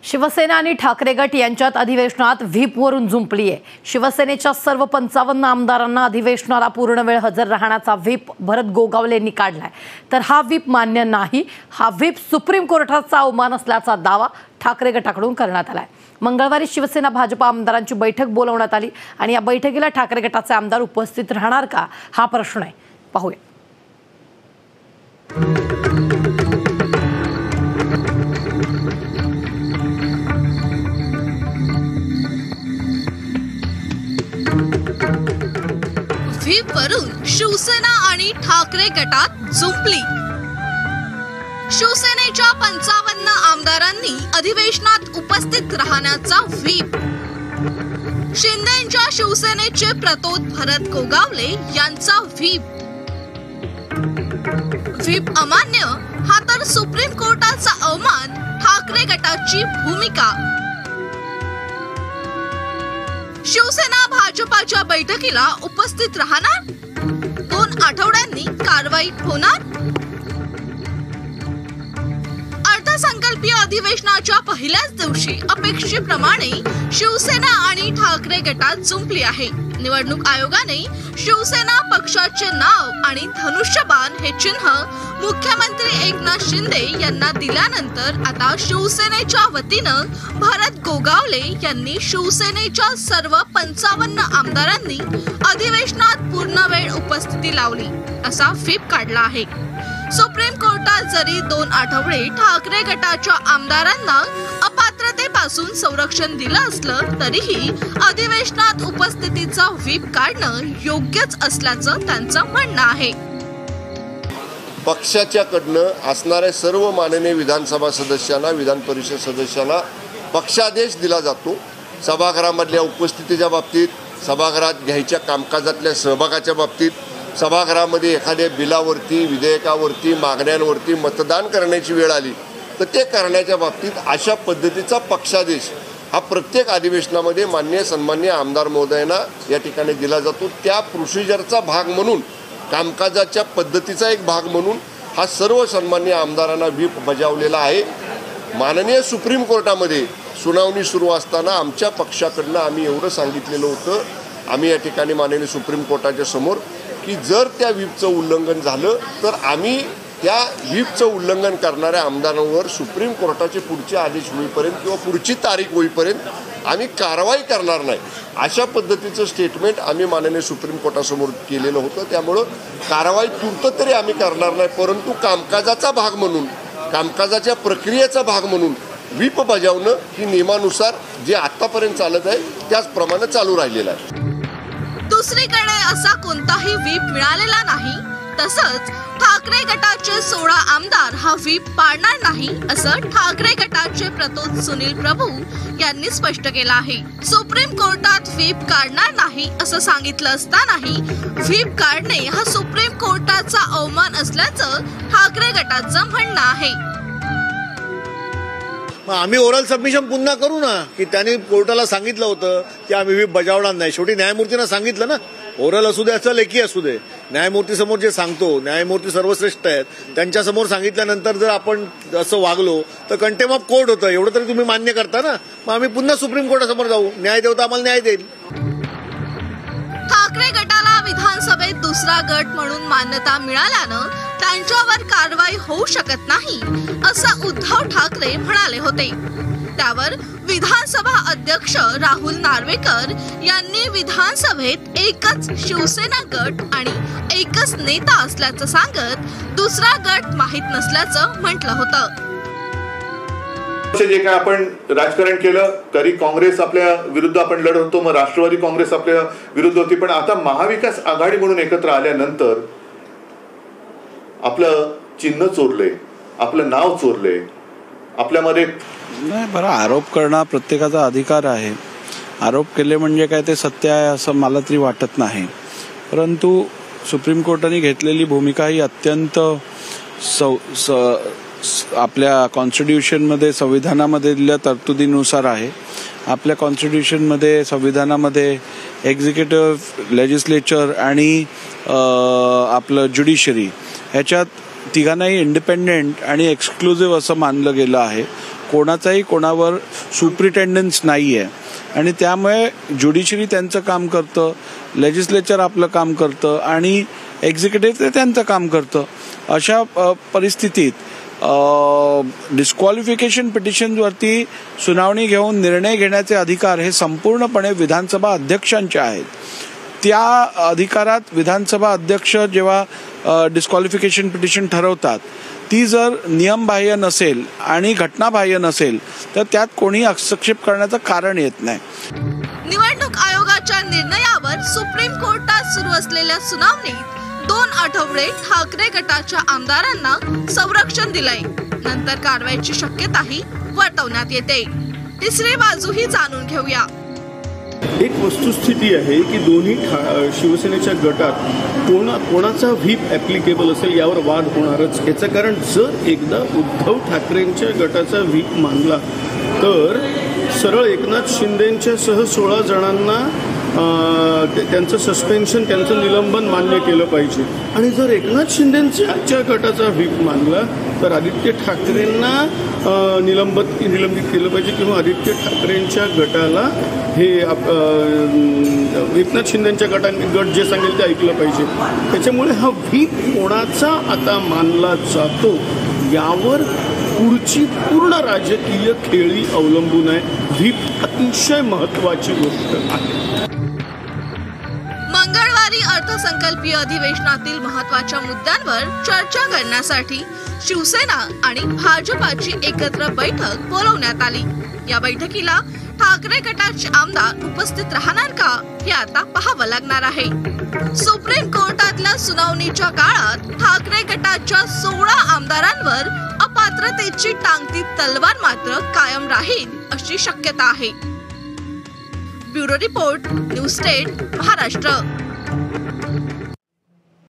शिवसेना आणि ठाकरे गट यांच्यात अधिवेशनात व्हीपवरून जुंपली आहे। शिवसेनेच्या सर्व 55 आमदारांना अधिवेशनाला पूर्ण वेळ हजर राहण्याचा व्हीप भरत गोगावले यांनी काढलाय। तर हा व्हीप मान्य नाही, हा व्हीप सुप्रीम कोर्टाचा अवमान असल्याचा दावा ठाकरे गटाकडून करण्यात आलाय। मंगळवारी शिवसेना भाजप आमदारांची बैठक बोलावण्यात आली आणि या बैठकीला ठाकरे गटाचे आमदार उपस्थित राहणार का हा प्रश्न आहे। पाहूया। व्हीपवरून शिवसेना आणि ठाकरे गटात जुंपली। शिवसेनेच्या 55 आमदारांनी अधिवेशनात उपस्थित राहण्याचा व्हीप। शिंदेंच्या शिवसेनेचे प्रतोद भरत गोगावले यांचा व्हीप। व्हीप अमान्य हा तर सुप्रीम कोर्टाचा अवमान, ठाकरे गटाची भूमिका। शिवसेना भाजपाच्या बैठकीला उपस्थित राहणार, 2 आठवड्यांनी कारवाई होणार। अर्थसंकल्पीय अधिवेशनाच्या पहिल्याच दिवशी अपेक्षेप्रमाणे शिवसेना आणि ठाकरे गटात जुंपली आहे। निवडणूक आयोगाने शिवसेना पक्षाचे नाव आणि धनुष्यबाण हे चिन्ह मुख्यमंत्री एकनाथ शिंदे यांना दिल्यानंतर आता शिवसेनेच्या वतीनं भरत गोगावले यांनी शिवसेनेच्या सर्व 55 आमदारांनी अधिवेशनात पूर्ण वेळ उपस्थिती लावली असा व्हीप काढला आहे। सुप्रीम कोर्टात जरी 2 आठवडे ठाकरे गटाच्या आमदारांना अपात्रतेपासून संरक्षण दिलं असलं तरीही अधिवेशनात उपस्थितीचा व्हीप काढणं योग्यच असल्याचं त्यांचं म्हणणं आहे। पक्षाच्याकडनं असणाऱ्या सर्व माननीय विधानसभा सदस्यांना, विधान परिषद सदस्यांना पक्षादेश दिला जातो। सभागृहामधल्या उपस्थितीच्या बाबतीत, सभागृहात घ्यायच्या कामकाजातल्या सहभागाच्या बाबतीत, सभागृहामध्ये एखाद्या बिलावरती, विधेयकावरती, मागण्यांवरती मतदान करण्याची वेळ आली तर ते करण्याच्या बाबतीत अशा पद्धतीचा पक्षादेश हा प्रत्येक अधिवेशनामध्ये माननीय सन्माननीय आमदार महोदयांना या ठिकाणी दिला जातो। त्या प्रोसिजरचा भाग म्हणून, कामकाजाच्या पद्धतीचा एक भाग म्हणून हा सर्व सन्माननीय आमदारांना व्हीप बजावलेला आहे। माननीय सुप्रीम कोर्टामध्ये सुनावणी सुरू असताना आमच्या पक्षाकडनं आम्ही एवढं सांगितलेलं होतं, आम्ही या ठिकाणी माननीय सुप्रीम कोर्टाच्या समोर, की जर त्या व्हीपचं उल्लंघन झालं तर आम्ही त्या व्हीपचं उल्लंघन करणाऱ्या आमदारांवर सुप्रीम कोर्टाचे पुढचे आदेश होईपर्यंत किंवा पुढची तारीख होईपर्यंत आम्ही कारवाई करणार नाही, अशा पद्धतीचं स्टेटमेंट आम्ही माननीय सुप्रीम कोर्टासमोर केलेलं होतं। त्यामुळं कारवाई तूर्त तरी आम्ही करणार नाही, परंतु कामकाजाचा भाग म्हणून, कामकाजाच्या प्रक्रियेचा भाग म्हणून व्हीप बजावणं ही नियमानुसार जे आतापर्यंत चालत आहे त्याचप्रमाणे चालू राहिलेलं आहे। दुसरीकडे असा कोणताही व्हीप मिळालेला नाही, तसंच ठाकरे गटाचे 16 आमदार हा व्हीप पाळणार नाही असं ठाकरे गटाचे प्रतोद सुनील प्रभू यांनी स्पष्ट केलं आहे। सुप्रीम कोर्टात व्हीप काढणार नाही असं सांगितलं असतानाही व्हीप काढणे हा सुप्रीम कोर्टाचा अवमान असल्याचं ठाकरे गटाचं म्हणणं आहे। आम्ही ओरल सबमिशन पुन्हा करू ना, की त्यांनी कोर्टाला सांगितलं होतं की आम्ही व्हीप बजावणार नाही। शेवटी न्यायमूर्तींना सांगितलं ना, ओरल असू दे असं लेखी असू दे, न्यायमूर्ती समोर जे सांगतो, न्यायमूर्ती सर्वश्रेष्ठ आहेत, त्यांच्या समोर सांगितल्यानंतर जर आपण असं वागलो तर कंटेम्प्ट ऑफ कोर्ट होतं, एवढं तरी तुम्ही मान्य करता ना। मग आम्ही पुन्हा सुप्रीम कोर्टासमोर जाऊ, न्याय देवता आम्हाला न्याय देईल। ठाकरे गटाला विधानसभेत दुसरा गट म्हणून मान्यता मिळाल्यानं त्यांच्यावर कारवाई होऊ शकत नाही असं उद्धव ठाकरे म्हणाले होते। त्यावर विधानसभा अध्यक्ष राहुल नार्वेकर यांनी विधानसभेत एकच शिवसेना गट आणि एकच नेता असल्याचं सांगत दुसरा गट माहित नसल्याचं म्हटलं होतं। जे काय आपण राजकारण केलं तरी काँग्रेस आपल्या विरुद्ध आपण लढत होतो, मग राष्ट्रवादी काँग्रेस आपल्या विरुद्ध होती, पण आता महाविकास आघाडी म्हणून एकत्र आल्यानंतर आपलं चिन्ह चोरले, आपलं नाव चोरले, आपल्यामध्ये नाही। बरं, आरोप करणं प्रत्येकाचा अधिकार आहे, आरोप केले म्हणजे काय ते सत्य आहे असं मला तरी वाटत नाही। परंतु सुप्रीम कोर्टाने घेतलेली भूमिका ही अत्यंत आपल्या कॉन्स्टिट्यूशनमध्ये, संविधानामध्ये दिलेल्या तरतुदीनुसार आहे। आपल्या कॉन्स्टिट्यूशनमध्ये, संविधानामध्ये एक्झिक्युटिव्ह, लेजिस्लेचर आणि आपलं ज्युडिशरी ह्याच्यात तिघांनाही इंडिपेंडेंट आणि एक्सक्लुझिव्ह असं मानलं गेलं आहे। कोणाचाही कोणावर सुप्रिटेंडन्स नाही आहे आणि त्यामुळे ज्युडिशरी त्यांचं काम करतं, लेजिस्लेचर आपलं काम करतं आणि एक्झिक्युटिव्ह ते त्यांचं काम करतं. अशा परिस्थितीत डिस्क्वालिफिकेशन पिटिशनवरती सुनावणी घेऊन निर्णय घेण्याचे अधिकार हे संपूर्णपणे विधानसभा अध्यक्षांचे आहेत. त्या अधिकारात विधानसभा अध्यक्ष जेव्हा डिस्क्वालिफिकेशन पिटिशन ठरवतात ती जर नियमबाह्य नसेल आणि घटनाबाह्य नसेल तर त्यात कोणी हस्तक्षेप करण्याचं कारण येत नाही. निवडणूक आयोगाच्या निर्णयावर सुप्रीम कोर्टात सुरू असलेल्या सुनावणीत 2 आठवडे ठाकरे गटाच्या आमदारांना संरक्षण दिलंय. नंतर कारवाईची शक्यताही वर्तवण्यात येते. तिसरी बाजूही जाणून घेऊया. एक वस्तुस्थिती आहे की दोन्ही शिवसेनेच्या गटात कोणाचा व्हीप ऍप्लिकेबल असेल यावर वाद होणारच. याचं कारण जर एकदा उद्धव ठाकरेंच्या गटाचा व्हीप मानला तर सरळ एकनाथ शिंदेंच्या सह 16 जणांना त्यांचं सस्पेन्शन, त्यांचं निलंबन मान्य केलं पाहिजे. आणि जर एकनाथ शिंदेच्या गटाचा व्हीप मानला तर आदित्य ठाकरेंना निलंबित केलं पाहिजे किंवा आदित्य ठाकरेंच्या गटाला हे एकनाथ शिंदेच्या गट जे सांगेल ते ऐकलं पाहिजे. त्याच्यामुळे हा व्हीप कोणाचा आता मानला जातो यावर पुढची पूर्ण राजकीय खेळी अवलंबून आहे. व्हीप अतिशय महत्वाची गोष्ट आहे. मंगळवारी अर्थसंकल्पीय अधिवेशनातील महत्त्वाच्या मुद्द्यांवर चर्चा करण्यासाठी शिवसेना आणि भाजपाची एकत्र बैठक बोलवण्यात आली. या बैठकीला ठाकरे गटाचे आमदार उपस्थित राहणार का हे आता पाहावं लागणार आहे. सुप्रीम कोर्टातल्या सुनावणीच्या काळात ठाकरे गटाच्या 16 आमदारांवर अपात्रतेची टांगती तलवार मात्र कायम राहील अशी शक्यता आहे. Bureau report, news state, Maharashtra.